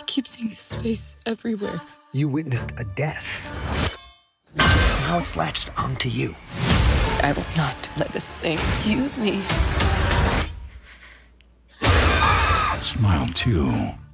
keep seeing this face everywhere. You witnessed a death. Now it's latched onto you. I will not let this thing use me. Smile too.